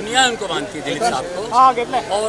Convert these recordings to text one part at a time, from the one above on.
दुनिया उनको मानती है दिलीप साहब को। और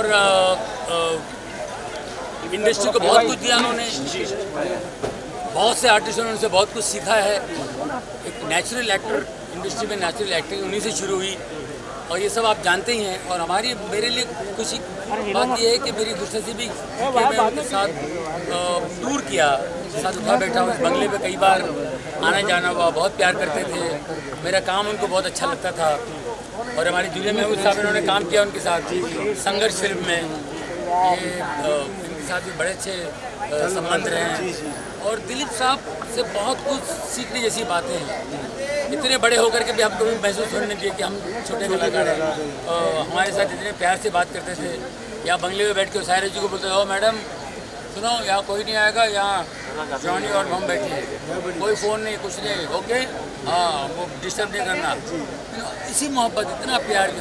इंडस्ट्री को बहुत कुछ दिया उन्होंने, बहुत से आर्टिस्टों ने उनसे बहुत कुछ सीखा है। एक नेचुरल एक्टर, इंडस्ट्री में नेचुरल एक्टिंग उन्हीं से शुरू हुई और ये सब आप जानते ही हैं। और मेरे लिए खुशी बात यह है कि मेरी खुशनसीबी कि मैं उनके साथ टूर किया, उनके साथ उठा बैठा हूँ। इस बंगले पे कई बार आना जाना हुआ, बहुत प्यार करते थे, मेरा काम उनको बहुत अच्छा लगता था। और हमारी जूलिया महमूद साहब इन्होंने काम किया उनके साथ संघर्ष फिल्म में, ये इनके साथ भी बड़े अच्छे संबंध रहे हैं। और दिलीप साहब से बहुत कुछ सीखने जैसी बातें हैं। इतने बड़े होकर के भी हम कभी महसूस होने नहीं दिए कि हम छोटे कलाकार हैं। हमारे साथ इतने प्यार से बात करते थे। या बंगले में बैठ के सायरा जी को बोलते हो मैडम सुनो यहाँ कोई नहीं आएगा, यहाँ जॉनी और हम बैठे हैं, कोई फ़ोन नहीं कुछ नहीं, ओके हाँ वो डिस्टर्ब नहीं करना। इसी मोहब्बत, इतना प्यार किया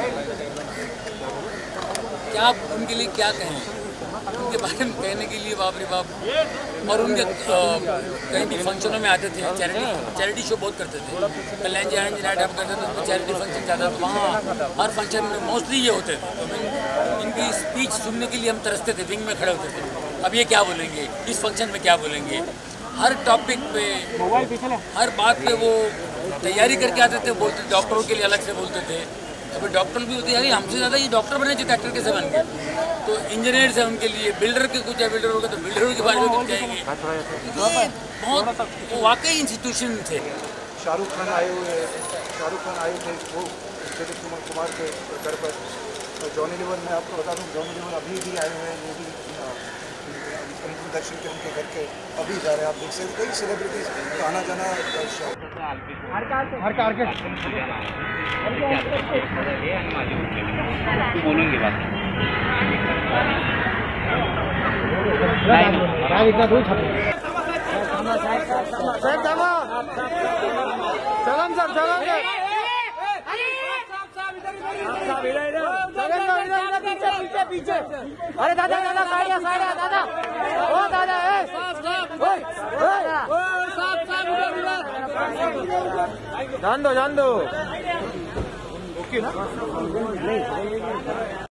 क्या आप उनके लिए क्या कहें, उनके बारे में कहने के लिए बाप रे बाप। और उनके कहीं भी फंक्शनों में आते थे, चैरिटी शो बहुत करते थे। कल्याण जी नाइट हम करते थे, उसमें चैरिटी फंक्शन ज़्यादा, वहाँ हर फंक्शन में मोस्टली ये होते थे। तो इनकी स्पीच सुनने के लिए हम तरसते थे, विंग में खड़े होते थे। अब ये क्या बोलेंगे, इस फंक्शन में क्या बोलेंगे, हर टॉपिक पे हर बात पे वो तैयारी करके आते थे, बोलते डॉक्टरों के लिए अलग से बोलते थे। अभी डॉक्टर भी होते हैं, हमसे ज़्यादा ये डॉक्टर बने जो एक्टर कैसे बन गए। तो इंजीनियर्स हैं उनके लिए, बिल्डर के कुछ है, बिल्डर होगा तो बिल्डरों के बारे में कुछ कहेंगे। बहुत वो वाकई इंस्टीट्यूशन थे। शाहरुख खान आए थे वो दिलीप कुमार के घर पर। जॉनी लीवर मैं आपको बता दूं, जॉनी लीवर अभी भी आए हुए हैं, वो भी अंतिम दर्शन के उनके घर के अभी जा रहे हैं। आप देख सकते कई सेलिब्रिटीज का आना जाना। बोलूँगी बात इतना दूर चलन सर पीछे। अरे दादा साइड दादा, ओ दादा जान दो ओके ना।